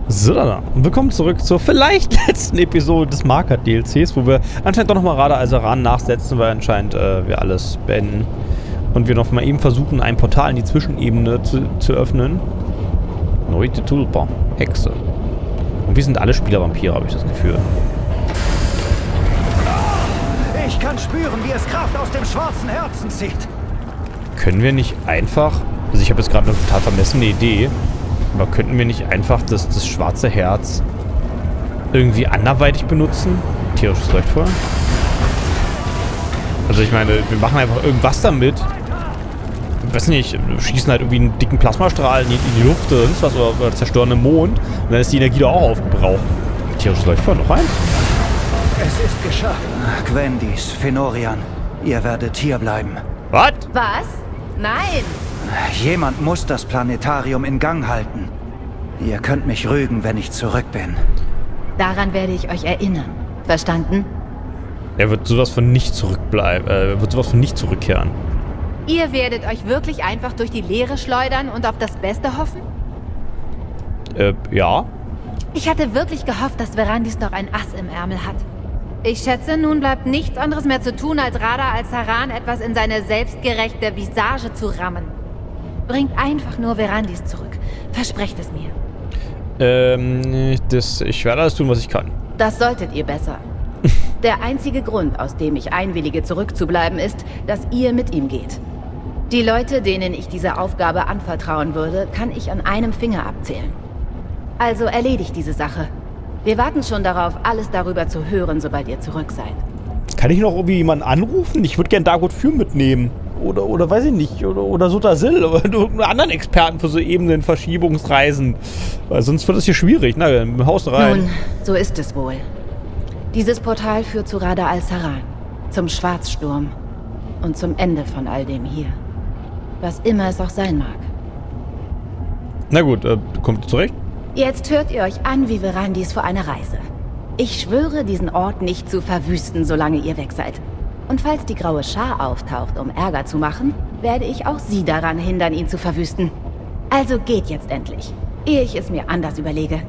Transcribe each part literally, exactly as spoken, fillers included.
So, dann willkommen zurück zur vielleicht letzten Episode des Marker-D L Cs, wo wir anscheinend doch nochmal Radha al-Saran nachsetzen, weil anscheinend äh, wir alles beenden. Und wir noch mal eben versuchen, ein Portal in die Zwischenebene zu, zu öffnen. Neue Tulpa, Hexe. Und wir sind alle Spieler Vampire, habe ich das Gefühl. Ich kann spüren, wie es Kraft aus dem schwarzen Herzen zieht. Können wir nicht einfach... Also ich habe jetzt gerade eine total vermessene Idee. Aber könnten wir nicht einfach das, das schwarze Herz irgendwie anderweitig benutzen? Tierisches Leuchtfeuer? Also ich meine, wir machen einfach irgendwas damit. Ich weiß nicht, wir schießen halt irgendwie einen dicken Plasmastrahl in die, in die Luft oder sonst was, oder, oder zerstören einen Mond. Und dann ist die Energie doch auch aufgebraucht. Tierisches Leuchtfeuer, noch eins? Es ist geschafft. Gwendis, Fenorian, ihr werdet hier bleiben. Was? Was? Nein! Jemand muss das Planetarium in Gang halten. Ihr könnt mich rügen, wenn ich zurück bin. Daran werde ich euch erinnern. Verstanden? Er wird sowas von nicht zurückbleiben. Äh, wird sowas von nicht zurückkehren. Ihr werdet euch wirklich einfach durch die Leere schleudern und auf das Beste hoffen? Äh, ja. Ich hatte wirklich gehofft, dass Verandis noch ein Ass im Ärmel hat. Ich schätze, nun bleibt nichts anderes mehr zu tun, als Radha al-Saran etwas in seine selbstgerechte Visage zu rammen. Bringt einfach nur Verandis zurück. Versprecht es mir. Ähm, das, ich werde alles tun, was ich kann. Das solltet ihr besser. Der einzige Grund, aus dem ich einwillige, zurückzubleiben, ist, dass ihr mit ihm geht. Die Leute, denen ich diese Aufgabe anvertrauen würde, kann ich an einem Finger abzählen. Also erledigt diese Sache. Wir warten schon darauf, alles darüber zu hören, sobald ihr zurück seid. Kann ich noch irgendwie jemanden anrufen? Ich würde gerne Dagot für mitnehmen. Oder, oder weiß ich nicht. Oder, oder Sotasil. Oder irgendeinen anderen Experten für so Ebenen, Verschiebungsreisen. Weil sonst wird es hier schwierig. Na, im Haus rein. Nun, so ist es wohl. Dieses Portal führt zu Radha al-Saran. Zum Schwarzsturm. Und zum Ende von all dem hier. Was immer es auch sein mag. Na gut, äh, kommt ihr zurecht? Jetzt hört ihr euch an wie Verandis vor einer Reise. Ich schwöre, diesen Ort nicht zu verwüsten, solange ihr weg seid. Und falls die graue Schar auftaucht, um Ärger zu machen, werde ich auch sie daran hindern, ihn zu verwüsten. Also geht jetzt endlich, ehe ich es mir anders überlege.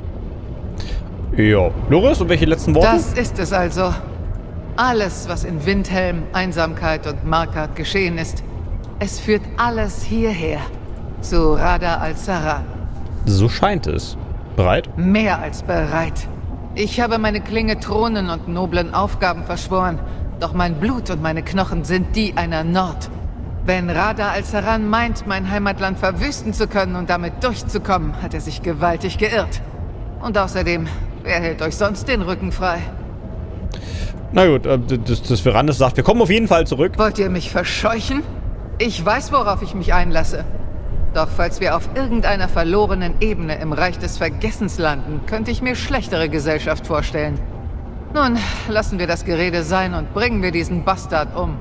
Ja. Loris, und welche letzten Worte? Das ist es also. Alles, was in Windhelm, Einsamkeit und Markart geschehen ist, es führt alles hierher. Zu Radha al-Saran. So scheint es. Bereit? Mehr als bereit. Ich habe meine Klinge Thronen und noblen Aufgaben verschworen, doch mein Blut und meine Knochen sind die einer Nord. Wenn Radha al-Saran meint, mein Heimatland verwüsten zu können und damit durchzukommen, hat er sich gewaltig geirrt. Und außerdem, wer hält euch sonst den Rücken frei? Na gut, äh, das, das Verandis sagt, wir kommen auf jeden Fall zurück. Wollt ihr mich verscheuchen? Ich weiß, worauf ich mich einlasse. Doch falls wir auf irgendeiner verlorenen Ebene im Reich des Vergessens landen, könnte ich mir schlechtere Gesellschaft vorstellen. Nun, lassen wir das Gerede sein und bringen wir diesen Bastard um.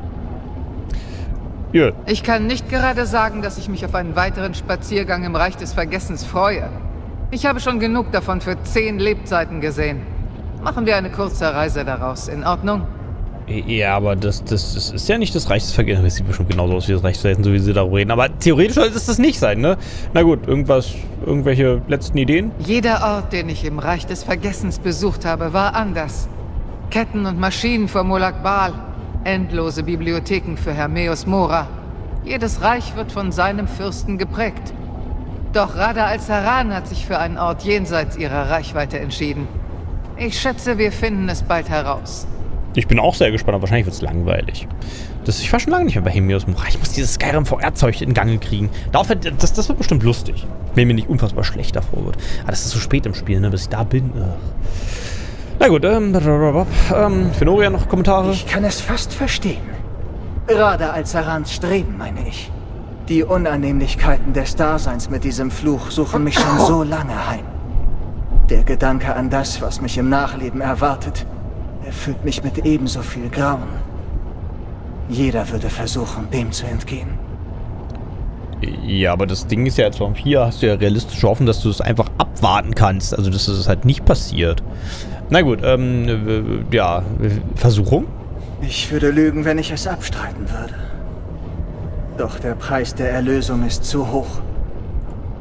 Ja. Ich kann nicht gerade sagen, dass ich mich auf einen weiteren Spaziergang im Reich des Vergessens freue. Ich habe schon genug davon für zehn Lebzeiten gesehen. Machen wir eine kurze Reise daraus, in Ordnung? Ja, aber das, das, das ist ja nicht das Reich des Vergessens. Das sieht bestimmt genauso aus wie das Reich des Vergessens, so wie sie darüber reden. Aber theoretisch sollte es das nicht sein, ne? Na gut, irgendwas, irgendwelche letzten Ideen? Jeder Ort, den ich im Reich des Vergessens besucht habe, war anders. Ketten und Maschinen für Molag Bal, endlose Bibliotheken für Hermeus Mora. Jedes Reich wird von seinem Fürsten geprägt. Doch Radha al-Saran hat sich für einen Ort jenseits ihrer Reichweite entschieden. Ich schätze, wir finden es bald heraus. Ich bin auch sehr gespannt, aber wahrscheinlich wird es langweilig. Das, ich war schon lange nicht mehr bei Hermeus Mora. Ich muss dieses Skyrim V R-Zeug in Gang kriegen. Darauf, das, das wird bestimmt lustig. Wenn mir nicht unfassbar schlecht davor wird. Aber das ist so spät im Spiel, ne, bis ich da bin. Na gut, ähm, ähm, Fenorian noch Kommentare? Ich kann es fast verstehen. Radha al-Sarans Streben, meine ich. Die Unannehmlichkeiten des Daseins mit diesem Fluch suchen mich schon so lange heim. Der Gedanke an das, was mich im Nachleben erwartet, erfüllt mich mit ebenso viel Grauen. Jeder würde versuchen, dem zu entgehen. Ja, aber das Ding ist ja, als Vampir hast du ja realistisch hoffen, dass du es einfach abwarten kannst. Also, dass es halt nicht passiert. Na gut, ähm, ja, Versuchung? Ich würde lügen, wenn ich es abstreiten würde. Doch der Preis der Erlösung ist zu hoch.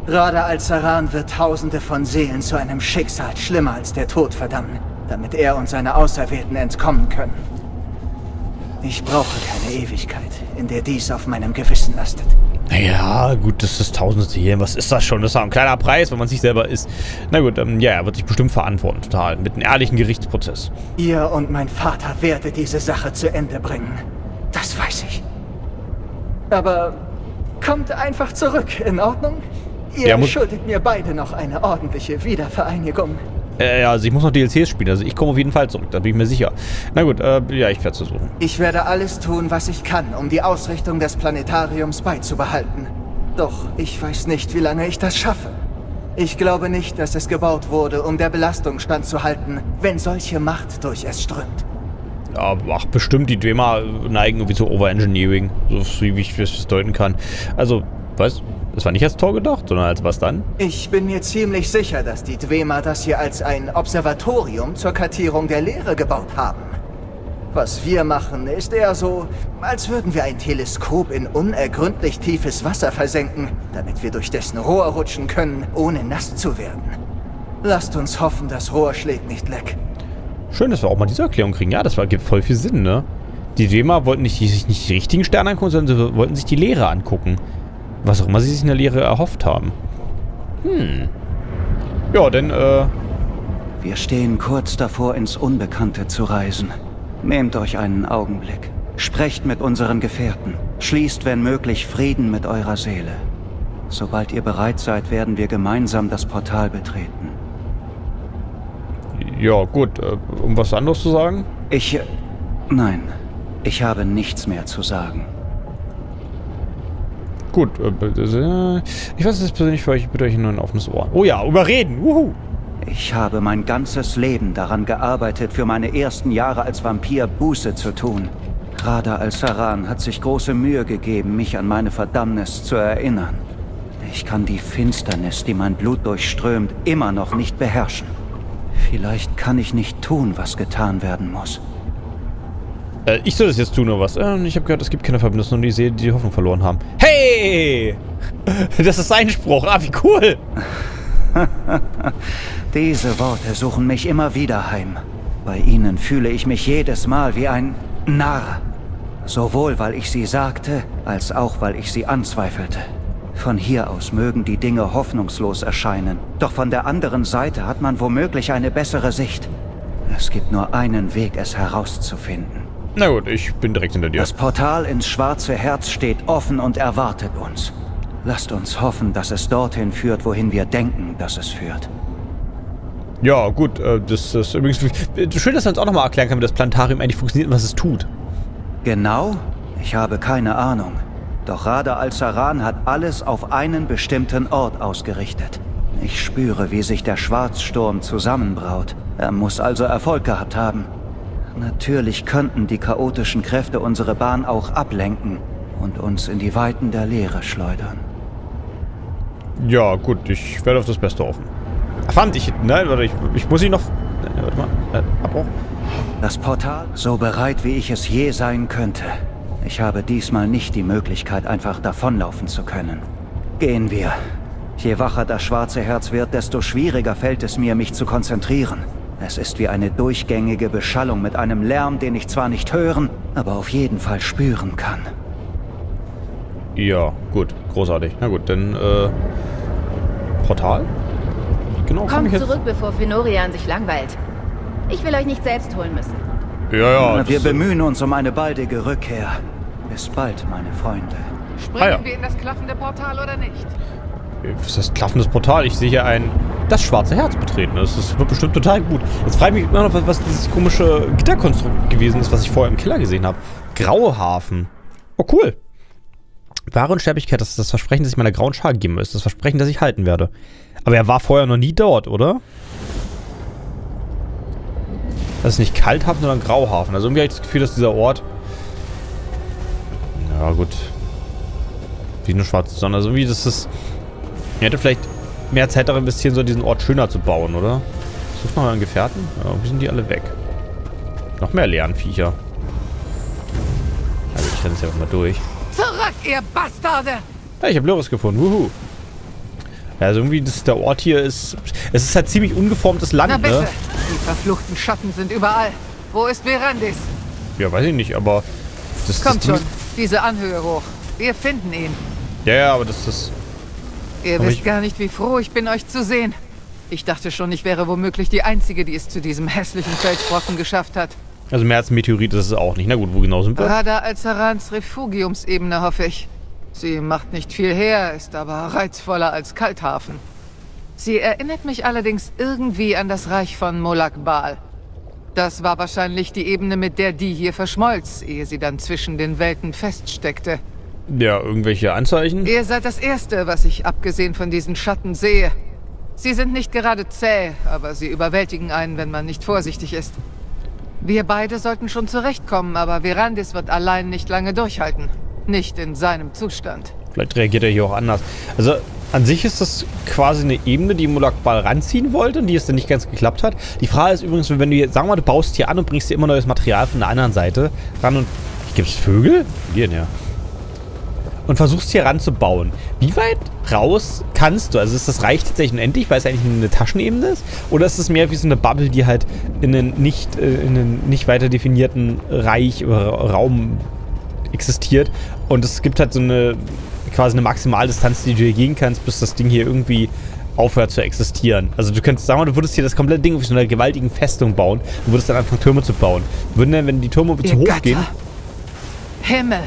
Rada al-Saran wird Tausende von Seelen zu einem Schicksal schlimmer als der Tod verdammen, damit er und seine Auserwählten entkommen können. Ich brauche keine Ewigkeit, in der dies auf meinem Gewissen lastet. Ja, gut, das ist Tausende Seelen. Was ist das schon? Das ist ein kleiner Preis, wenn man sich selber ist. Na gut, ähm, ja, er wird sich bestimmt verantworten, total. Mit einem ehrlichen Gerichtsprozess. Ihr und mein Vater werde diese Sache zu Ende bringen. Das weiß ich. Aber kommt einfach zurück, in Ordnung? Ihr Ja, muss- schuldet mir beide noch eine ordentliche Wiedervereinigung. Äh, ja, also ich muss noch D L Cs spielen. Also ich komme auf jeden Fall zurück, da bin ich mir sicher. Na gut, äh, ja, ich werde es versuchen. Ich werde alles tun, was ich kann, um die Ausrichtung des Planetariums beizubehalten. Doch ich weiß nicht, wie lange ich das schaffe. Ich glaube nicht, dass es gebaut wurde, um der Belastung standzuhalten, wenn solche Macht durch es strömt. Ja, ach, bestimmt, die Dwemer neigen irgendwie zu Overengineering, so wie ich es deuten kann. Also, was? Das war nicht als Tor gedacht, sondern als was dann? Ich bin mir ziemlich sicher, dass die Dwemer das hier als ein Observatorium zur Kartierung der Leere gebaut haben. Was wir machen, ist eher so, als würden wir ein Teleskop in unergründlich tiefes Wasser versenken, damit wir durch dessen Rohr rutschen können, ohne nass zu werden. Lasst uns hoffen, das Rohr schlägt nicht leck. Schön, dass wir auch mal diese Erklärung kriegen. Ja, das war, gibt voll viel Sinn, ne? Die Dwemer wollten nicht, sich nicht die richtigen Sterne angucken, sondern sie wollten sich die Leere angucken. Was auch immer sie sich in der Leere erhofft haben. Hm. Ja, denn, äh... Wir stehen kurz davor, ins Unbekannte zu reisen. Nehmt euch einen Augenblick. Sprecht mit unseren Gefährten. Schließt, wenn möglich, Frieden mit eurer Seele. Sobald ihr bereit seid, werden wir gemeinsam das Portal betreten. Ja, gut. Äh, um was anderes zu sagen? Ich... Nein. Ich habe nichts mehr zu sagen. Gut. Äh, ich weiß es persönlich für euch. Ich bitte euch nur ein offenes Ohr. Oh ja, überreden. Wuhu. Ich habe mein ganzes Leben daran gearbeitet, für meine ersten Jahre als Vampir Buße zu tun. Rada al-Saran hat sich große Mühe gegeben, mich an meine Verdammnis zu erinnern. Ich kann die Finsternis, die mein Blut durchströmt, immer noch nicht beherrschen. Vielleicht kann ich nicht tun, was getan werden muss. Äh, ich soll das jetzt tun, oder was? Äh, ich habe gehört, es gibt keine Verbündeten und die Seele, die die Hoffnung verloren haben. Hey! Das ist sein Spruch. Ah, wie cool! Diese Worte suchen mich immer wieder heim. Bei ihnen fühle ich mich jedes Mal wie ein Narr. Sowohl, weil ich sie sagte, als auch, weil ich sie anzweifelte. Von hier aus mögen die Dinge hoffnungslos erscheinen. Doch von der anderen Seite hat man womöglich eine bessere Sicht. Es gibt nur einen Weg, es herauszufinden. Na gut, ich bin direkt hinter dir. Das Portal ins schwarze Herz steht offen und erwartet uns. Lasst uns hoffen, dass es dorthin führt, wohin wir denken, dass es führt. Ja, gut, äh, das ist übrigens... Schön, dass wir uns auch nochmal erklären können, wie das Planetarium eigentlich funktioniert und was es tut. Genau? Ich habe keine Ahnung. Doch Rada al-Saran hat alles auf einen bestimmten Ort ausgerichtet. Ich spüre, wie sich der Schwarzsturm zusammenbraut. Er muss also Erfolg gehabt haben. Natürlich könnten die chaotischen Kräfte unsere Bahn auch ablenken und uns in die Weiten der Leere schleudern. Ja, gut, ich werde auf das Beste hoffen. Verdammt, ich... Nein, warte, ich, ich muss ihn noch... Nein, warte mal. Äh, Abbruch. Das Portal, so bereit wie ich es je sein könnte. Ich habe diesmal nicht die Möglichkeit, einfach davonlaufen zu können. Gehen wir. Je wacher das schwarze Herz wird, desto schwieriger fällt es mir, mich zu konzentrieren. Es ist wie eine durchgängige Beschallung mit einem Lärm, den ich zwar nicht hören, aber auf jeden Fall spüren kann. Ja, gut, großartig. Na gut, dann, äh... Portal? Wie genau komm Kommt ich jetzt? zurück, bevor Fenorian sich langweilt. Ich will euch nicht selbst holen müssen. Ja, ja. Wir das- bemühen uns um eine baldige Rückkehr. Bis bald, meine Freunde. Springen Ah, ja. wir in das klaffende Portal oder nicht? Was ist das klaffendes Portal? Ich sehe hier ein... Das schwarze Herz betreten. Das ist, wird bestimmt total gut. Jetzt frage ich mich immer noch, was, was dieses komische Gitterkonstrukt gewesen ist, was ich vorher im Keller gesehen habe. Graue Hafen. Oh, cool. Wahre Unsterblichkeit, das ist das Versprechen, das ich meiner grauen Schar geben muss. Das Versprechen, das ich halten werde. Aber er war vorher noch nie dort, oder? Das ist nicht Kalthafen, sondern Grauhafen. Also irgendwie habe ich das Gefühl, dass dieser Ort... Ja, gut. Wie eine schwarze Sonne. Also irgendwie, das ist... Ich hätte vielleicht mehr Zeit darin investieren sollen, diesen Ort schöner zu bauen, oder? Such mal einen Gefährten. Ja, wie sind die alle weg? Noch mehr Lernviecher. Also ich renne es ja auch mal durch. Zurück, ihr Bastarde! Ja, ich habe Loris gefunden. Wuhu. Ja, also irgendwie, das, der Ort hier ist... Es ist halt ziemlich ungeformtes Land, Na bitte, ne? die verfluchten Schatten sind überall. Wo ist Verandis? Ja, weiß ich nicht, aber... Das, Kommt das schon, diese Anhöhe hoch. Wir finden ihn. Ja, ja, aber das ist... Ihr Aber wisst ich- gar nicht, wie froh ich bin, euch zu sehen. Ich dachte schon, ich wäre womöglich die Einzige, die es zu diesem hässlichen Felsbrocken geschafft hat. Also mehr als ein Meteorit ist es auch nicht. Na gut, wo genau sind wir? Radha al-Zarans Refugiumsebene, hoffe ich. Sie macht nicht viel her, ist aber reizvoller als Kalthafen. Sie erinnert mich allerdings irgendwie an das Reich von Molag Bal. Das war wahrscheinlich die Ebene, mit der die hier verschmolz, ehe sie dann zwischen den Welten feststeckte. Ja, irgendwelche Anzeichen? Ihr seid das Erste, was ich abgesehen von diesen Schatten sehe. Sie sind nicht gerade zäh, aber sie überwältigen einen, wenn man nicht vorsichtig ist. Wir beide sollten schon zurechtkommen, aber Verandis wird allein nicht lange durchhalten. Nicht in seinem Zustand. Vielleicht reagiert er hier auch anders. Also, an sich ist das quasi eine Ebene, die Molag Bal ranziehen wollte und die es dann nicht ganz geklappt hat. Die Frage ist übrigens, wenn du jetzt, sagen wir mal, du baust hier an und bringst dir immer neues Material von der anderen Seite ran und... Gibt es Vögel? Hier, ja. Und versuchst hier ranzubauen. Wie weit raus kannst du? Also ist das Reich tatsächlich unendlich, weil es eigentlich eine Taschenebene ist? Oder ist es mehr wie so eine Bubble, die halt in einen nicht, äh, in einen nicht weiter definierten Reich oder Raum existiert? Und es gibt halt so eine quasi eine Maximaldistanz, die du hier gehen kannst, bis das Ding hier irgendwie aufhört zu existieren. Also du könntest, sagen wir mal, du würdest hier das komplette Ding auf so einer gewaltigen Festung bauen. Du würdest dann anfangen, Türme zu bauen. Würden dann, wenn die Türme zu hoch Götter. gehen... Himmel!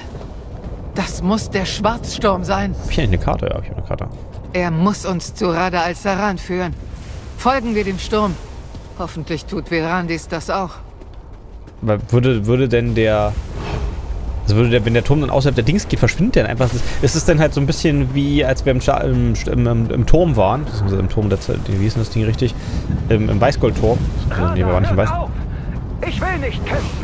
Das muss der Schwarzsturm sein. Hab ich eigentlich eine Karte? Ja, ich habe eine Karte. Er muss uns zu Radha al-Zaran führen. Folgen wir dem Sturm. Hoffentlich tut Verandis das auch. Weil würde, würde denn der... Also würde der, wenn der Turm dann außerhalb der Dings geht, verschwindet der dann einfach. Ist es dann halt so ein bisschen wie, als wir im, Scha im, im, im, im Turm waren. Das ist im Turm der Zeit. Wie ist denn das Ding richtig? Im, im Weißgoldturm. Also, nee, wir waren nicht im Weiß... Ich will nicht kämpfen.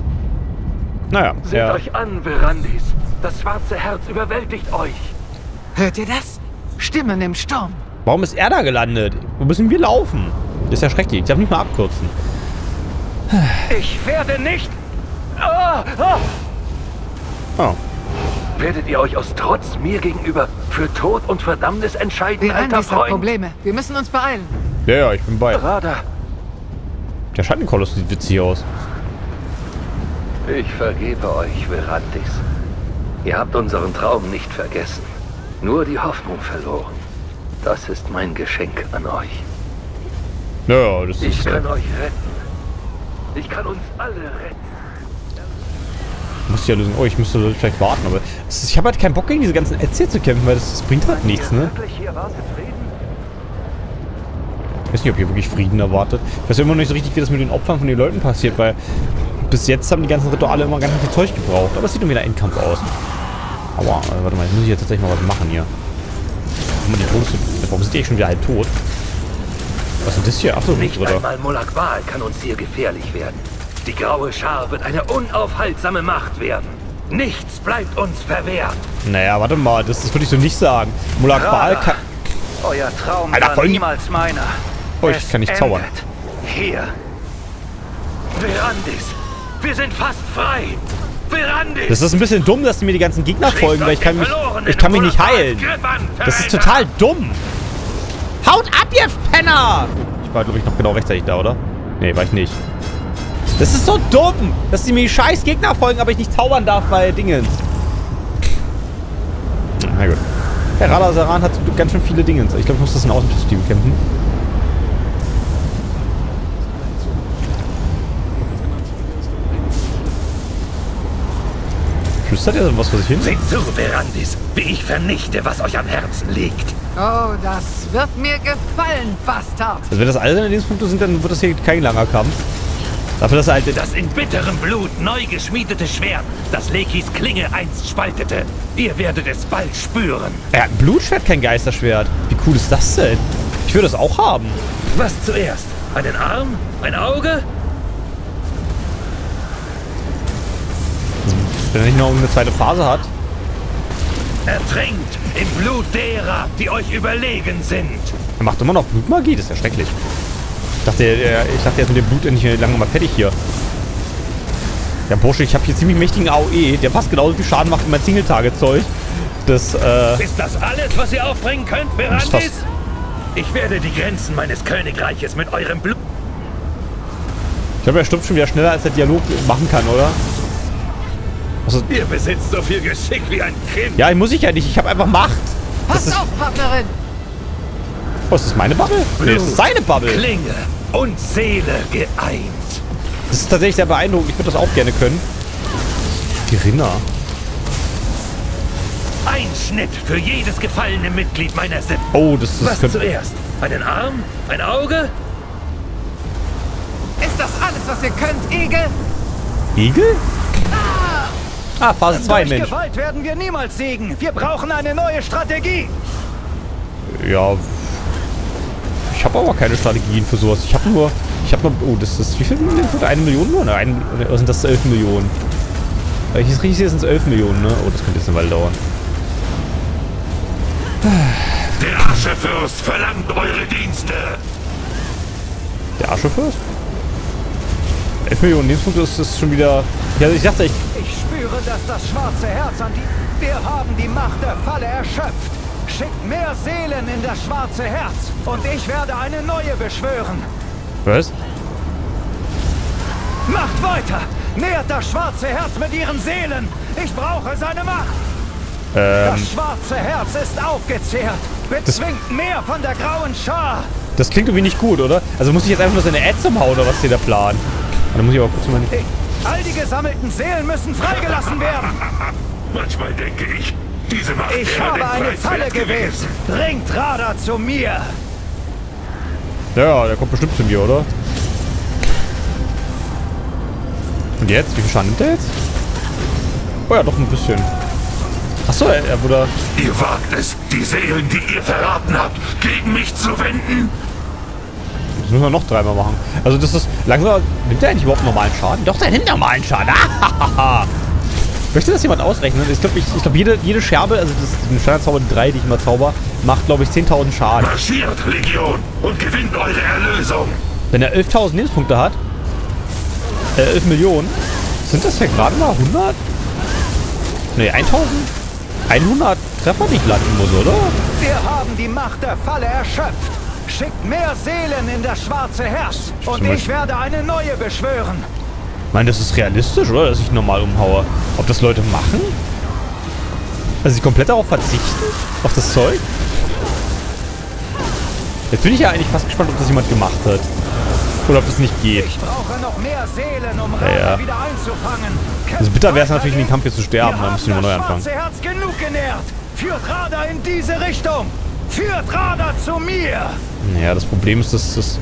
Naja, Seht ja. euch an, Verandis. Das schwarze Herz überwältigt euch. Hört ihr das? Stimmen im Sturm. Warum ist er da gelandet? Wo müssen wir laufen? Das ist ja schrecklich. Ich darf nicht mal abkürzen. Ich werde nicht... Ah, ah. Oh. Werdet ihr euch aus Trotz mir gegenüber für Tod und Verdammnis entscheiden, alter Verandis hat Freund? Probleme. Wir müssen uns beeilen. Ja, ja, ich bin bei. Radha, Der Schattenkoloss sieht witzig aus. ich vergebe euch, Verandis. Ihr habt unseren Traum nicht vergessen. Nur die Hoffnung verloren. Das ist mein Geschenk an euch. Ja, das Ich ist... kann Äh, euch retten. Ich kann uns alle retten. muss ja lösen. Oh, ich müsste vielleicht warten, aber... Es ist, ich habe halt keinen Bock, gegen diese ganzen Ätzchen zu kämpfen, weil das, das bringt halt nichts, ne? Wirklich hier wartet Frieden? Ich weiß nicht, ob hier wirklich Frieden erwartet. Ich weiß immer noch nicht so richtig, wie das mit den Opfern von den Leuten passiert, weil... Bis jetzt haben die ganzen Rituale immer ganz viel Zeug gebraucht. Aber es sieht nur wieder Endkampf aus. Aua, äh, warte mal, jetzt muss ich jetzt tatsächlich mal was machen hier. Warum, die Todes Warum sind die eigentlich schon wieder halb tot? Was ist denn das hier? Achso, Nicht oder? einmal Molag Bal kann uns hier gefährlich werden. Die graue Schar wird eine unaufhaltsame Macht werden. Nichts bleibt uns verwehrt. Naja, warte mal, das, das würde ich so nicht sagen. Molag Bal kann... Euer Traum Alter, war voll- niemals meiner. Oh, ich Es kann nicht zaubern. endet hier. Verandis, wir sind fast frei. Verandis! Das ist ein bisschen dumm, dass die mir die ganzen Gegner folgen, weil ich kann mich, ich kann mich nicht heilen. Das ist total dumm. Haut ab, ihr Penner! Ich war, glaube ich, noch genau rechtzeitig da, oder? Nee, war ich nicht. Das ist so dumm, dass die mir die scheiß Gegner folgen, aber ich nicht zaubern darf, weil Dingens. Na gut. Der Radha al-Zaran hat ganz schön viele Dingens. Ich glaube, ich muss das in Außenperspektive kämpfen. Flüstert ihr was vor sich hin? Seht zu, Verandis, wie ich vernichte, was euch am Herzen liegt. Oh, das wird mir gefallen, Bastard. Also wenn das alle seine Lebenspunkte sind, dann wird das hier kein langer Kampf. Dafür, dass er halt... Das in bitterem Blut neu geschmiedete Schwert, das Lekis Klinge einst spaltete. Ihr werdet es bald spüren. Er hat ein Blutschwert, kein Geisterschwert. Wie cool ist das denn? Ich würde das auch haben. Was zuerst? Einen Arm? Ein Auge? Also, wenn er nicht noch eine zweite Phase hat. Ertränkt im Blut derer, die euch überlegen sind. Er macht immer noch Blutmagie, das ist ja schrecklich. Ich dachte, er, ich dachte, er ist mit dem Blut endlich lange mal fertig hier. Ja, Bursche, ich habe hier ziemlich mächtigen A O E, der fast genauso viel Schaden macht wie mein Single-Tage-Zeug. des, äh... Ist das alles, was ihr aufbringen könnt, Verandis? Ich werde die Grenzen meines Königreiches mit eurem Blut... Ich glaube, er stirbt schon wieder schneller, als der Dialog machen kann, oder? Also, Ihr besitzt so viel Geschick wie ein Kind. ja, muss ich ja nicht. Ich habe einfach Macht. Das Pass ist, auf, Partnerin! oh, ist das meine Bubble? Nee, das ist seine Bubble. Klinge und Seele geeint. Das ist tatsächlich sehr beeindruckend. Ich würde das auch gerne können. Die Rinner. Ein Schnitt für jedes gefallene Mitglied meiner Sippe. Oh, das ist... Was könnte- zuerst? Einen Arm? Ein Auge? Ist das alles, was ihr könnt, Igel? Igel? Ah, Phase zwei, Durch Mensch. Gewalt werden wir niemals siegen. Wir brauchen eine neue Strategie. Ja. Ich habe aber keine Strategien für sowas. Ich habe nur... Ich habe nur... Oh, das ist... Wie viel Millionen? Eine Million nur? Nein, oder sind das elf Millionen? Weil ich es richtig sehe, sind es elf Millionen, ne? Oh, das könnte jetzt eine Weile dauern. Der Aschefürst verlangt eure Dienste. Der Aschefürst? elf Millionen Lebenspunkte ist das schon wieder... Ja, ich dachte, ich... Ich spüre, dass das schwarze Herz an die... Wir haben die Macht der Falle erschöpft. Schickt mehr Seelen in das schwarze Herz. Und ich werde eine neue beschwören. Was? Macht weiter! Nährt das schwarze Herz mit ihren Seelen! Ich brauche seine Macht! Ähm... Das schwarze Herz ist aufgezehrt! Bezwingt mehr von der grauen Schar! Das klingt irgendwie nicht gut, oder? Also muss ich jetzt einfach nur seine Ads umhauen, oder was hier der Plan? Dann muss ich aber kurz mal... Ich, all die gesammelten Seelen müssen freigelassen werden! Manchmal denke ich, diese Macht Ich wäre habe den eine Preis Falle wert gewählt! gewesen. Bringt Radar zu mir! Ja, der kommt bestimmt zu mir, oder? Und jetzt? Wie viel Schaden nimmt der jetzt? Oh ja, doch ein bisschen. Achso, er, er wurde... Ihr wagt es, die Seelen, die ihr verraten habt, gegen mich zu wenden? Das müssen wir noch dreimal machen. Also das ist... Langsam... Nimmt der eigentlich überhaupt normalen Schaden? Doch, der nimmt normalen Schaden. Ah, möchte das jemand ausrechnen? Ich glaube, ich, ich glaub, jede, jede Scherbe, also das ist ein Standardzauber, die drei, die ich immer zauber, macht, glaube ich, zehntausend Schaden. Marschiert, Legion, und gewinnt eure Erlösung. Wenn er elftausend Lebenspunkte hat, äh, elf Millionen, sind das ja gerade mal hundert? Ne, eintausendeinhundert Treffer, die ich landen muss, oder? Wir haben die Macht der Falle erschöpft! Schickt mehr Seelen in das schwarze Herz! Und ich werde eine neue beschwören! Ich meine, das ist realistisch, oder? Dass ich normal umhaue. Ob das Leute machen? Also sie komplett darauf verzichten? Auf das Zeug? Jetzt bin ich ja eigentlich fast gespannt, ob das jemand gemacht hat. Oder ob das nicht geht. Ich brauche noch mehr Seelen, um Ja, Radar ja. wieder einzufangen. Also bitter wäre es natürlich, in den Kampf jetzt zu sterben. Dann müssen wir neu das anfangen. schwarze Herz genug genährt. Führt Radar in diese Richtung. Führt Radar zu mir. Naja, das Problem ist, dass das...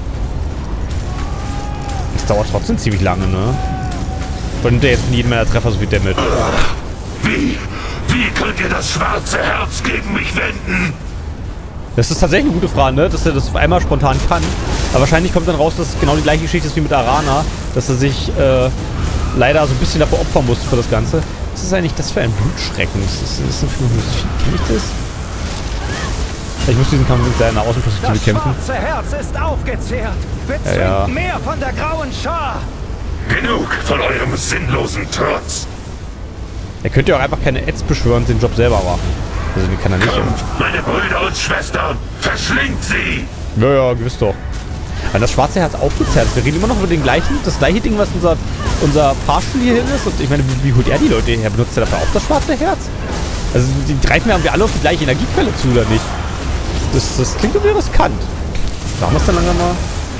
Das dauert trotzdem ziemlich lange, ne? Und nimmt er jetzt von jedem meiner Treffer so viel Damage. Wie? Wie könnt ihr das schwarze Herz gegen mich wenden? Das ist tatsächlich eine gute Frage, ne? Dass er das auf einmal spontan kann. Aber wahrscheinlich kommt dann raus, dass es genau die gleiche Geschichte ist wie mit Arana. Dass er sich äh, leider so ein bisschen dafür opfern musste für das Ganze. Was ist eigentlich das für ein Blutschrecken? Ist das, ist das für ein Kenn ich das? Ich muss diesen Kampf mit seiner Außenperspektive Das kämpfen. schwarze Herz ist aufgezehrt. Bezwingt Ja, ja. mehr von der grauen Schar. Genug von eurem sinnlosen Trotz. Er könnte ja auch einfach keine Ads beschwören und den Job selber machen. Also die kann er nicht. Kämpft, meine Brüder und Schwestern, verschlingt sie! Ja, ja, gewiss doch. Weil das schwarze Herz aufgezerrt ist. Wir reden immer noch über den gleichen, das gleiche Ding, was unser, unser Fahrstuhl hier hin ist. Und ich meine, wie, wie holt er die Leute her? Benutzt er dafür auch das schwarze Herz? Also die greifen ja irgendwie alle auf die gleiche Energiequelle zu, oder nicht? Das, das klingt irgendwie riskant. Machen wir es dann langsam mal.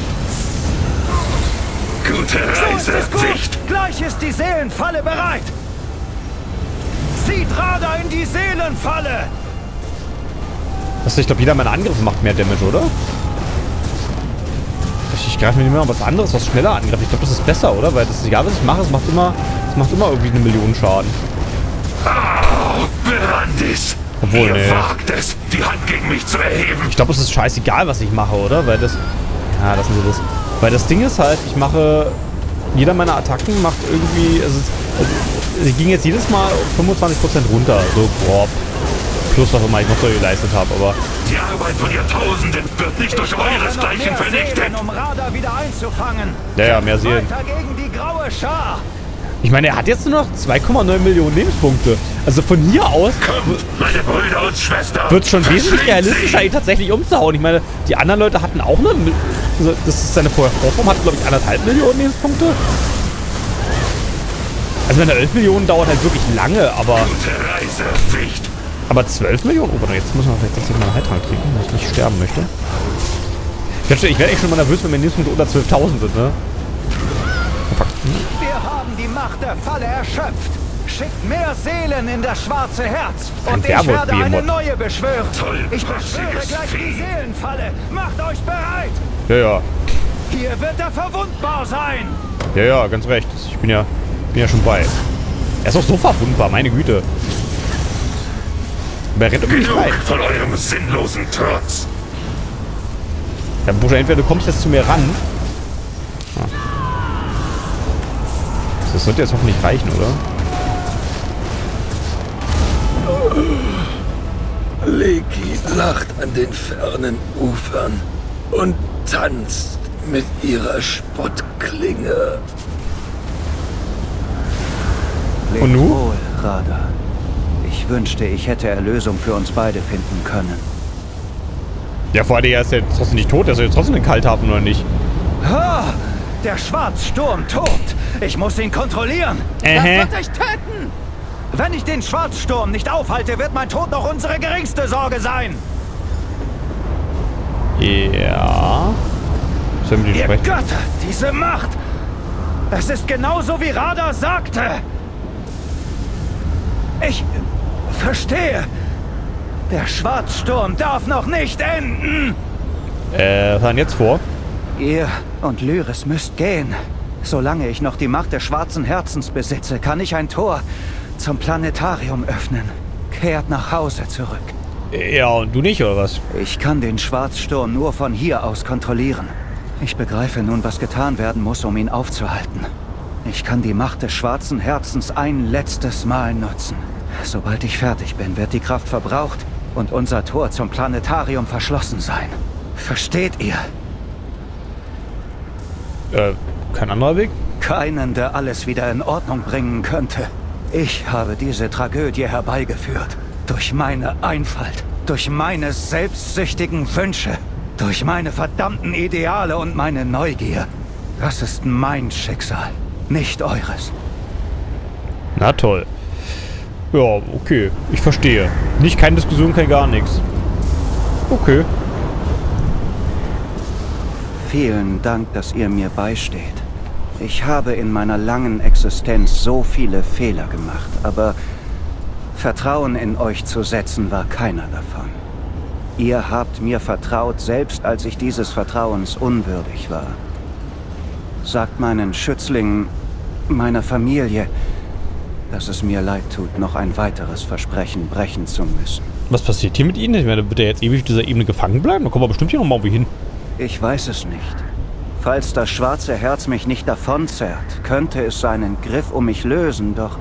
Gute So ist Reise, es gut. Sicht! Gleich ist die Seelenfalle bereit. Zieht Radar in die Seelenfalle. Also ich glaube, jeder meiner Angriffe macht mehr Damage, oder? Ich, ich greife mir nicht mehr was anderes, was schneller angreift. Ich glaube, das ist besser, oder? Weil das ist egal, was ich mache, es macht immer, es macht immer irgendwie eine Million Schaden. Ah, Verandis! Obwohl, ihr nee. wagt es, die Hand gegen mich zu erheben! Ich glaube, es ist scheißegal, was ich mache, oder? Weil das... Ja, lassen Sie das. Weil das Ding ist halt, ich mache... Jeder meiner Attacken macht irgendwie... Also, also, sie ging jetzt jedes Mal fünfundzwanzig Prozent runter, so grob. Plus was immer ich noch so geleistet habe, aber... Die Arbeit von Jahrtausenden wird nicht durch Ich brauche noch euresgleichen mehr vernichtet! Seelen, um Radar wieder einzufangen. Ja, ja, mehr Seelen. Weiter gegen die graue Schar. Ich meine, er hat jetzt nur noch zwei Komma neun Millionen Lebenspunkte. Also von hier aus Kommt, meine Brüder und Schwestern. wird es schon wesentlich Verschlingt realistischer, ihn tatsächlich umzuhauen. Ich meine, die anderen Leute hatten auch eine... Also das ist seine Vorform, hat glaube ich anderthalb Millionen Lebenspunkte. Also meine elf Millionen dauert halt wirklich lange, aber... Gute Reise, Wicht. Aber zwölf Millionen? Oh, warte, jetzt muss man vielleicht tatsächlich mal einen Heiltrank kriegen, weil ich nicht sterben möchte. Ich werde echt schon mal nervös, wenn meine Lebenspunkte unter zwölftausend sind, ne? Oh, fuck. Wir haben die Macht der Falle erschöpft. Schickt mehr Seelen in das schwarze Herz. Ein Und ich werde eine Werwolf-Behemoth. neue beschwören. Toll, Ich beschwöre massiges gleich die Vieh. Seelenfalle. Macht euch bereit. Ja, ja. Hier wird er verwundbar sein. Ja, ja, ganz recht. Ich bin ja, bin ja schon bei. Er ist auch so verwundbar, meine Güte. Aber er rennt irgendwie nicht Genug rein. von eurem sinnlosen Trotz. Ja, Buscher, entweder du kommst jetzt zu mir ran. Ah. Das sollte jetzt hoffentlich reichen, oder? Leki lacht an den fernen Ufern und tanzt mit ihrer Spottklinge. Und nu? Wohl, Radha. Ich wünschte, ich hätte Erlösung für uns beide finden können. Ja, vor allem, er ist ja trotzdem nicht tot. Er ist ja trotzdem in Kalthafen, oder nicht? Ha! Der Schwarzsturm tobt. Ich muss ihn kontrollieren. Das Ähä. wird euch töten! Wenn ich den Schwarzsturm nicht aufhalte, wird mein Tod noch unsere geringste Sorge sein. Ja. Sollen wir die Ihr sprechen? Götter, diese Macht. Es ist genauso, wie Radha sagte. Ich verstehe. Der Schwarzsturm darf noch nicht enden. Äh, was hat denn jetzt vor? Ihr und Lyris müsst gehen. Solange ich noch die Macht des schwarzen Herzens besitze, kann ich ein Tor zum Planetarium öffnen. Kehrt nach Hause zurück. Ja, und du nicht, oder was? Ich kann den Schwarzsturm nur von hier aus kontrollieren. Ich begreife nun, was getan werden muss, um ihn aufzuhalten. Ich kann die Macht des schwarzen Herzens ein letztes Mal nutzen. Sobald ich fertig bin, wird die Kraft verbraucht und unser Tor zum Planetarium verschlossen sein. Versteht ihr? Äh, kein anderer Weg? Keinen, der alles wieder in Ordnung bringen könnte. Ich habe diese Tragödie herbeigeführt. Durch meine Einfalt, durch meine selbstsüchtigen Wünsche, durch meine verdammten Ideale und meine Neugier. Das ist mein Schicksal, nicht eures. Na toll. Ja, okay. Ich verstehe. Nicht keine Diskussion, kein gar nichts. Okay. Vielen Dank, dass ihr mir beisteht. Ich habe in meiner langen Existenz so viele Fehler gemacht, aber Vertrauen in euch zu setzen war keiner davon. Ihr habt mir vertraut, selbst als ich dieses Vertrauens unwürdig war. Sagt meinen Schützlingen, meiner Familie, dass es mir leid tut, noch ein weiteres Versprechen brechen zu müssen. Was passiert hier mit Ihnen? Ich meine, wird er jetzt ewig auf dieser Ebene gefangen bleiben? Da kommen wir bestimmt hier nochmal irgendwie hin. Ich weiß es nicht. Falls das schwarze Herz mich nicht davonzerrt, könnte es seinen Griff um mich lösen, doch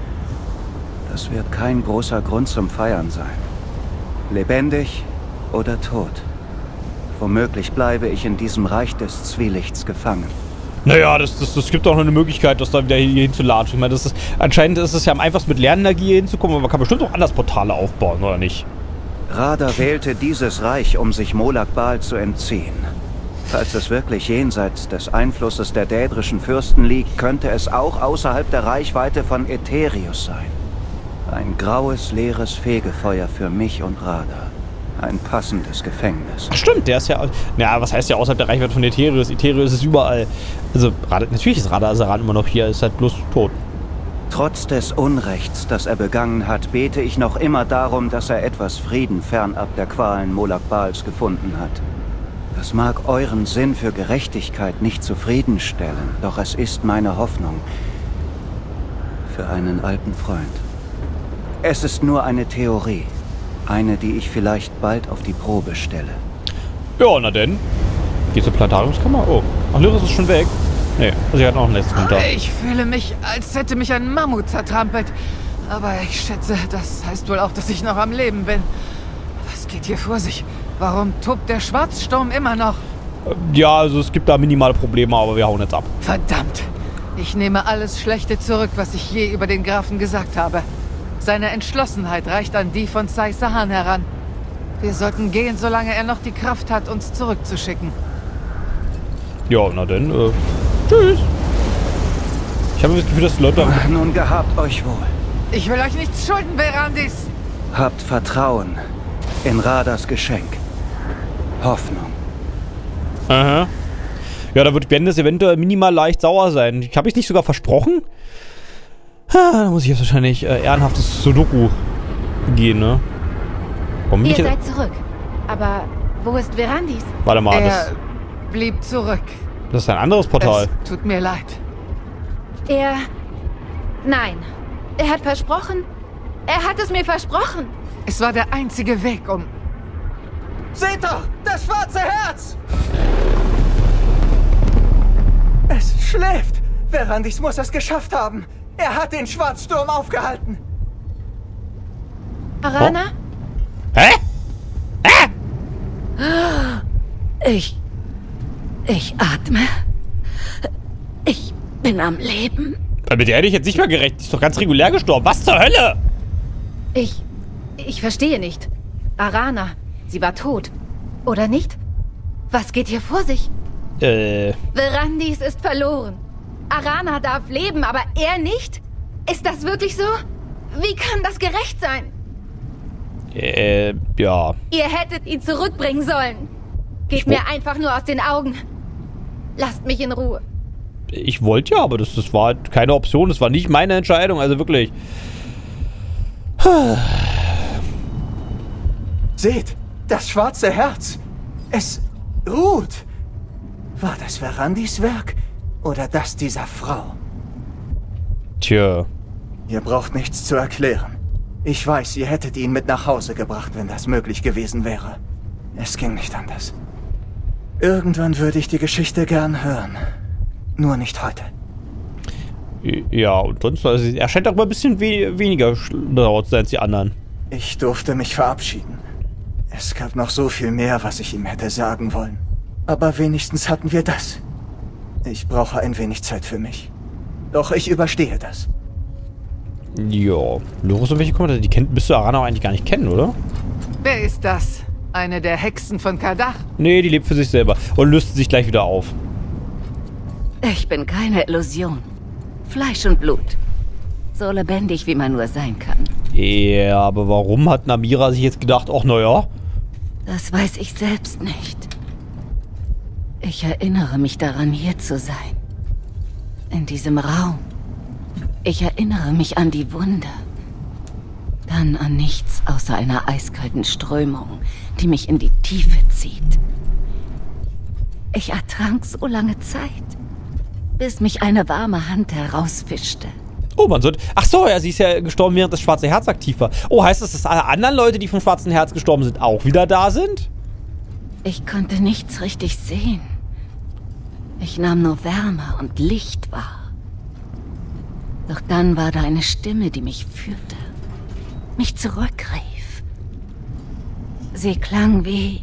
das wird kein großer Grund zum Feiern sein. Lebendig oder tot. Womöglich bleibe ich in diesem Reich des Zwielichts gefangen. Naja, das, das, das gibt auch noch eine Möglichkeit, das da wieder hier hinzulatschen. Ich meine, das ist, anscheinend ist es ja am einfachsten mit Lernenergie hier hinzukommen, aber man kann bestimmt auch anders Portale aufbauen, oder nicht? Radha wählte dieses Reich, um sich Molag Bal zu entziehen. Falls es wirklich jenseits des Einflusses der dädrischen Fürsten liegt, könnte es auch außerhalb der Reichweite von Aetherius sein. Ein graues, leeres Fegefeuer für mich und Radha. Ein passendes Gefängnis. Ach stimmt, der ist ja... Naja, was heißt ja außerhalb der Reichweite von Aetherius? Aetherius ist überall. Also, Radha, natürlich ist Radha Asaran immer noch hier, ist halt bloß tot. Trotz des Unrechts, das er begangen hat, bete ich noch immer darum, dass er etwas Frieden fernab der Qualen Molag Bals gefunden hat. Das mag euren Sinn für Gerechtigkeit nicht zufriedenstellen, doch es ist meine Hoffnung für einen alten Freund. Es ist nur eine Theorie. Eine, die ich vielleicht bald auf die Probe stelle. Ja, na denn. Geht zur Planetariumskammer? Oh. Ach, Lyris ist schon weg. Nee, sie hat noch einen letzten Kommentar. Ich fühle mich, als hätte mich ein Mammut zertrampelt. Aber ich schätze, das heißt wohl auch, dass ich noch am Leben bin. Was geht hier vor sich? Warum tobt der Schwarzsturm immer noch? Ja, also es gibt da minimale Probleme, aber wir hauen jetzt ab. Verdammt! Ich nehme alles Schlechte zurück, was ich je über den Grafen gesagt habe. Seine Entschlossenheit reicht an die von Sai Sahan heran. Wir sollten gehen, solange er noch die Kraft hat, uns zurückzuschicken. Ja, na denn, äh, tschüss. Ich habe das Gefühl, dass die Leute... Nun gehabt euch wohl. Ich will euch nichts schulden, Verandis. Habt Vertrauen in Radas Geschenk. Hoffnung. Aha. Ja, da wird Bendis eventuell minimal leicht sauer sein. Habe ich nicht sogar versprochen? Ha, da muss ich jetzt wahrscheinlich äh, ehrenhaftes Sudoku gehen, ne? Warum Ihr nicht? seid zurück. Aber wo ist Verandis? Warte mal, Er das, blieb zurück. das ist ein anderes Portal. Es tut mir leid. Er... Nein. Er hat versprochen. Er hat es mir versprochen. Es war der einzige Weg, um... Seht doch, das schwarze Herz! Es schläft. Verandis muss es geschafft haben. Er hat den Schwarzsturm aufgehalten. Arana? Hä? Ich... Ich atme. Ich bin am Leben. Mit der hätte ich jetzt nicht mehr gerechnet. Die ist doch ganz regulär gestorben. Was zur Hölle? Ich... Ich verstehe nicht. Arana, sie war tot. Oder nicht? Was geht hier vor sich? Äh... Verandis ist verloren. Arana darf leben, aber er nicht? Ist das wirklich so? Wie kann das gerecht sein? Äh, ja. Ihr hättet ihn zurückbringen sollen. Geht mir einfach nur aus den Augen. Lasst mich in Ruhe. Ich wollte ja, aber das, das war halt keine Option. Das war nicht meine Entscheidung. Also wirklich. Seht, das schwarze Herz. Es ruht. War das Verandis Werk oder das dieser Frau? Tja. Ihr braucht nichts zu erklären. Ich weiß, ihr hättet ihn mit nach Hause gebracht, wenn das möglich gewesen wäre. Es ging nicht anders. Irgendwann würde ich die Geschichte gern hören. Nur nicht heute. Ja, und sonst, also er scheint auch mal ein bisschen we weniger dauert sein als die anderen. Ich durfte mich verabschieden. Es gab noch so viel mehr, was ich ihm hätte sagen wollen. Aber wenigstens hatten wir das. Ich brauche ein wenig Zeit für mich. Doch ich überstehe das. Ja. Lorus und welche Kommentare? Die kennt, müsste Arana auch eigentlich gar nicht kennen, oder? Wer ist das? Eine der Hexen von Kadach? Nee, die lebt für sich selber und löst sich gleich wieder auf. Ich bin keine Illusion. Fleisch und Blut. So lebendig, wie man nur sein kann. Ja, aber warum hat Namira sich jetzt gedacht, ach naja? Das weiß ich selbst nicht. Ich erinnere mich daran, hier zu sein. In diesem Raum. Ich erinnere mich an die Wunde. Dann an nichts außer einer eiskalten Strömung, die mich in die Tiefe zieht. Ich ertrank so lange Zeit, bis mich eine warme Hand herausfischte. Oh, man sollte... Ach so, ja, sie ist ja gestorben, während das Schwarze Herz aktiv war. Oh, heißt das, dass alle anderen Leute, die vom Schwarzen Herz gestorben sind, auch wieder da sind? Ich konnte nichts richtig sehen. Ich nahm nur Wärme und Licht wahr. Doch dann war da eine Stimme, die mich führte, mich zurückrief. Sie klang wie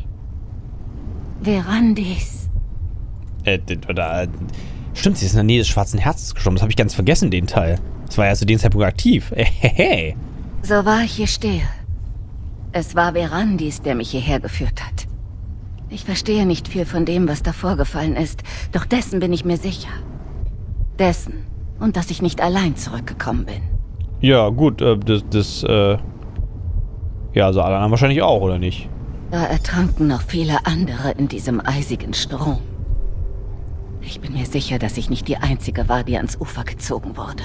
Verandis. Äh, oder... Stimmt, sie ist in der Nähe des Schwarzen Herzens gestorben. Das habe ich ganz vergessen, den Teil. Das war ja zu dem Zeitpunkt aktiv. Hehehe. So wahr ich hier stehe. Es war Verandis, der mich hierher geführt hat. Ich verstehe nicht viel von dem, was da vorgefallen ist, doch dessen bin ich mir sicher. Dessen und dass ich nicht allein zurückgekommen bin. Ja, gut, äh, das, das, äh... Ja, also alle anderen wahrscheinlich auch, oder nicht? Da ertranken noch viele andere in diesem eisigen Strom. Ich bin mir sicher, dass ich nicht die Einzige war, die ans Ufer gezogen wurde.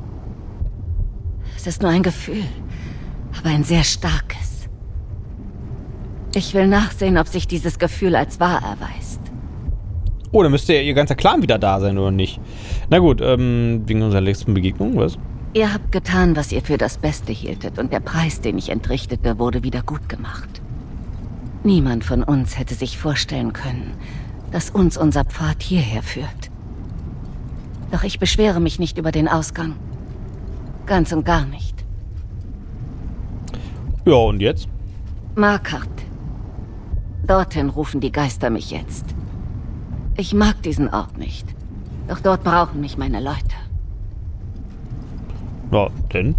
Es ist nur ein Gefühl, aber ein sehr starkes. Ich will nachsehen, ob sich dieses Gefühl als wahr erweist. Oh, dann müsste ja ihr ganzer Clan wieder da sein, oder nicht? Na gut, ähm, wegen unserer letzten Begegnung, was? Ihr habt getan, was ihr für das Beste hieltet, und der Preis, den ich entrichtete, wurde wieder gut gemacht. Niemand von uns hätte sich vorstellen können, dass uns unser Pfad hierher führt. Doch ich beschwere mich nicht über den Ausgang. Ganz und gar nicht. Ja, und jetzt? Markart. Dorthin rufen die Geister mich jetzt. Ich mag diesen Ort nicht. Doch dort brauchen mich meine Leute. Ja, denn?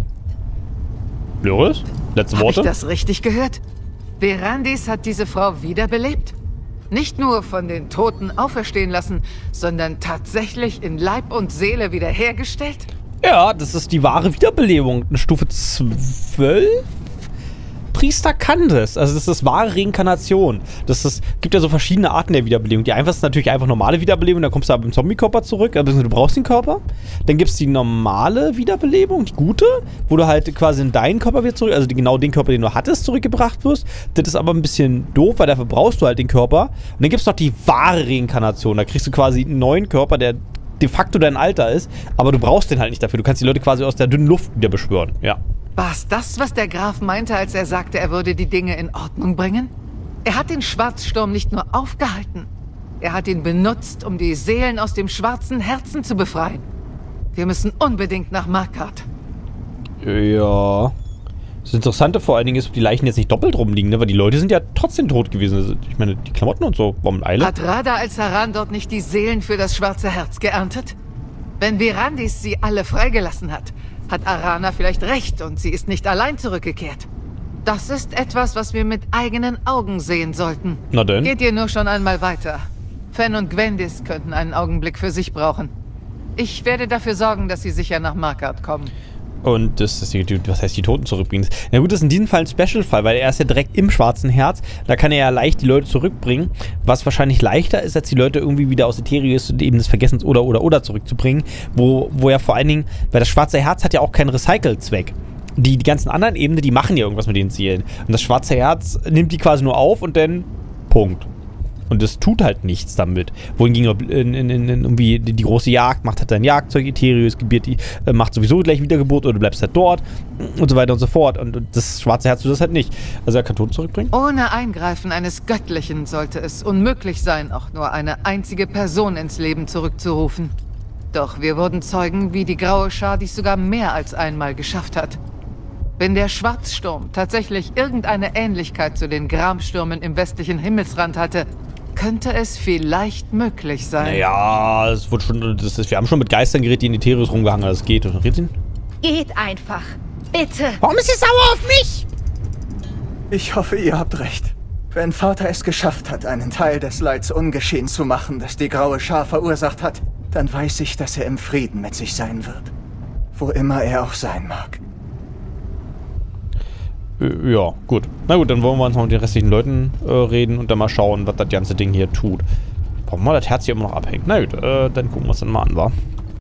Lyris? Letzte Habe ich Worte? das richtig gehört? Verandis hat diese Frau wiederbelebt? Nicht nur von den Toten auferstehen lassen, sondern tatsächlich in Leib und Seele wiederhergestellt? Ja, das ist die wahre Wiederbelebung. In Stufe zwölf? Priester kann das. Also das ist wahre Reinkarnation. Das ist, gibt ja so verschiedene Arten der Wiederbelebung. Die einfachste ist natürlich einfach normale Wiederbelebung, da kommst du aber im Zombie-Körper zurück, also du brauchst den Körper. Dann gibt es die normale Wiederbelebung, die gute, wo du halt quasi in deinen Körper wieder zurück, also die, genau den Körper, den du hattest, zurückgebracht wirst. Das ist aber ein bisschen doof, weil dafür brauchst du halt den Körper. Und dann gibt es noch die wahre Reinkarnation. Da kriegst du quasi einen neuen Körper, der de facto dein Alter ist, aber du brauchst den halt nicht dafür. Du kannst die Leute quasi aus der dünnen Luft wieder beschwören, ja. War es das, was der Graf meinte, als er sagte, er würde die Dinge in Ordnung bringen? Er hat den Schwarzsturm nicht nur aufgehalten. Er hat ihn benutzt, um die Seelen aus dem schwarzen Herzen zu befreien. Wir müssen unbedingt nach Markarth. Ja. Das Interessante vor allen Dingen ist, ob die Leichen jetzt nicht doppelt rumliegen, ne? Weil die Leute sind ja trotzdem tot gewesen. Also, ich meine, die Klamotten und so, warum Eile? Hat Rada al-Saran dort nicht die Seelen für das schwarze Herz geerntet? Wenn Verandis sie alle freigelassen hat, hat Arana vielleicht recht und sie ist nicht allein zurückgekehrt. Das ist etwas, was wir mit eigenen Augen sehen sollten. Na denn? Geht ihr nur schon einmal weiter. Fen und Gwendis könnten einen Augenblick für sich brauchen. Ich werde dafür sorgen, dass sie sicher nach Markarth kommen. Und das ist die, was heißt die Toten zurückbringen? Na gut, das ist in diesem Fall ein Special-Fall, weil er ist ja direkt im schwarzen Herz. Da kann er ja leicht die Leute zurückbringen, was wahrscheinlich leichter ist, als die Leute irgendwie wieder aus Aetherius und eben des Vergessens oder oder oder zurückzubringen, wo, wo ja vor allen Dingen, weil das schwarze Herz hat ja auch keinen Recycle-Zweck. Die, die ganzen anderen Ebenen, die machen ja irgendwas mit den Zielen. Und das schwarze Herz nimmt die quasi nur auf und dann Punkt. Und das tut halt nichts damit. Wohingegen in, in, in, in irgendwie die, die große Jagd macht halt dein Jagdzeug, Aetherius, gebiert die, äh, macht sowieso gleich Wiedergeburt oder du bleibst halt dort und so weiter und so fort. Und, und das schwarze Herz tut das halt nicht. Also er kann Toten zurückbringen. Ohne Eingreifen eines Göttlichen sollte es unmöglich sein, auch nur eine einzige Person ins Leben zurückzurufen. Doch wir wurden Zeugen, wie die Graue Schar dies sogar mehr als einmal geschafft hat. Wenn der Schwarzsturm tatsächlich irgendeine Ähnlichkeit zu den Gramstürmen im westlichen Himmelsrand hatte, könnte es vielleicht möglich sein. Naja, es wird schon, das ist, wir haben schon mit Geistern geredet, die in Aetherius rumgehangen, das geht. Redet Geht einfach. Bitte. Warum ist sie sauer auf mich? Ich hoffe, ihr habt recht. Wenn Vater es geschafft hat, einen Teil des Leids ungeschehen zu machen, das die Graue Schar verursacht hat, dann weiß ich, dass er im Frieden mit sich sein wird. Wo immer er auch sein mag. Ja, gut. Na gut, dann wollen wir uns noch mit den restlichen Leuten äh, reden und dann mal schauen, was das ganze Ding hier tut. Warum mal das Herz hier immer noch abhängt. Na gut, äh, dann gucken wir uns dann mal an, wa?